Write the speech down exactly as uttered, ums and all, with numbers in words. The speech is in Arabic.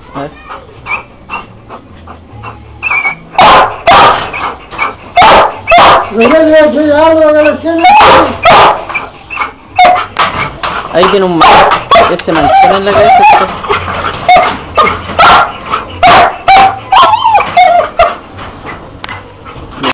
A ver. Ahí tiene un man, ese manchón en la cabeza.